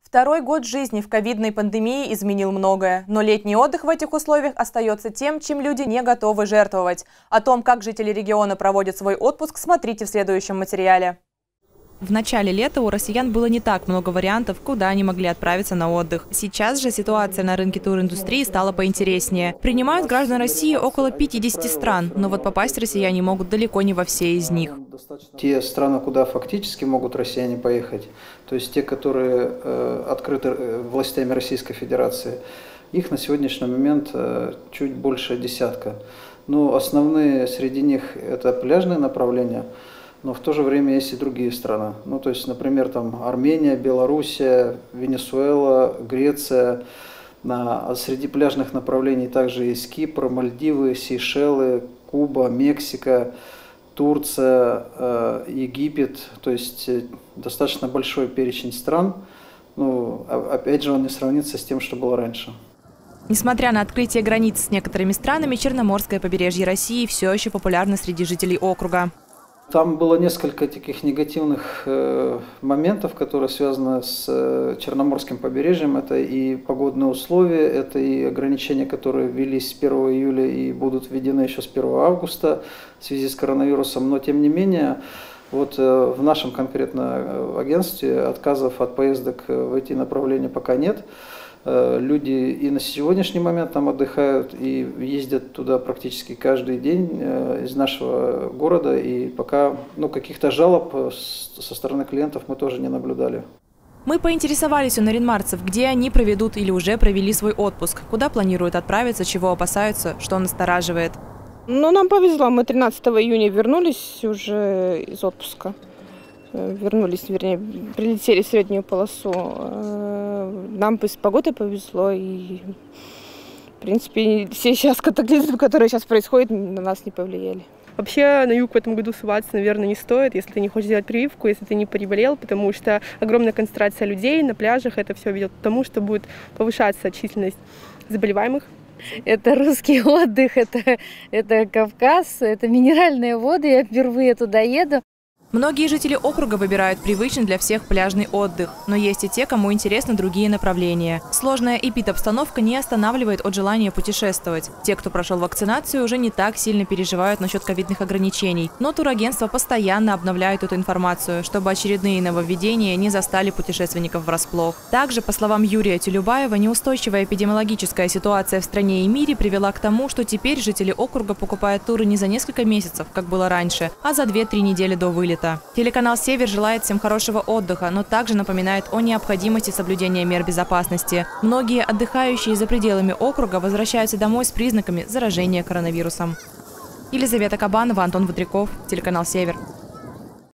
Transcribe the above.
Второй год жизни в ковидной пандемии изменил многое, но летний отдых в этих условиях остается тем, чем люди не готовы жертвовать. О том, как жители региона проводят свой отпуск, смотрите в следующем материале. В начале лета у россиян было не так много вариантов, куда они могли отправиться на отдых. Сейчас же ситуация на рынке туриндустрии стала поинтереснее. Принимают граждан России около 50 стран, но вот попасть россияне могут далеко не во все из них. Те страны, куда фактически могут россияне поехать, то есть те, которые открыты властями Российской Федерации, их на сегодняшний момент чуть больше десятка. Но основные среди них это пляжные направления. Но в то же время есть и другие страны. Ну, то есть, например, там Армения, Белоруссия, Венесуэла, Греция. Среди пляжных направлений также есть Кипр, Мальдивы, Сейшелы, Куба, Мексика, Турция, Египет. То есть достаточно большой перечень стран. Ну, опять же, он не сравнится с тем, что было раньше. Несмотря на открытие границ с некоторыми странами, Черноморское побережье России все еще популярно среди жителей округа. Там было несколько таких негативных моментов, которые связаны с Черноморским побережьем. Это и погодные условия, это и ограничения, которые ввелись с 1 июля и будут введены еще с 1 августа в связи с коронавирусом. Но тем не менее, вот в нашем конкретно агентстве отказов от поездок в эти направления пока нет. Люди и на сегодняшний момент там отдыхают и ездят туда практически каждый день из нашего города. И пока каких-то жалоб со стороны клиентов мы тоже не наблюдали. Мы поинтересовались у наринмарцев, где они проведут или уже провели свой отпуск, куда планируют отправиться, чего опасаются, что настораживает. Нам повезло, мы 13 июня вернулись уже из отпуска. Прилетели в среднюю полосу. Нам с погодой повезло, и, в принципе, все сейчас катаклизмы, которые сейчас происходят, на нас не повлияли. Вообще на юг в этом году суваться, наверное, не стоит, если ты не хочешь делать прививку, если ты не переболел, потому что огромная концентрация людей на пляжах, это все ведет к тому, что будет повышаться численность заболеваемых. Это русский отдых, это Кавказ, это минеральные воды, я впервые туда еду. Многие жители округа выбирают привычный для всех пляжный отдых, но есть и те, кому интересны другие направления. Сложная эпидобстановка не останавливает от желания путешествовать. Те, кто прошел вакцинацию, уже не так сильно переживают насчет ковидных ограничений, но турагентства постоянно обновляют эту информацию, чтобы очередные нововведения не застали путешественников врасплох. Также, по словам Юрия Тюлюбаева, неустойчивая эпидемиологическая ситуация в стране и мире привела к тому, что теперь жители округа покупают туры не за несколько месяцев, как было раньше, а за 2-3 недели до вылета. Телеканал «Север» желает всем хорошего отдыха, но также напоминает о необходимости соблюдения мер безопасности. Многие отдыхающие за пределами округа возвращаются домой с признаками заражения коронавирусом. Елизавета Кабанова, Антон Вудряков, телеканал «Север».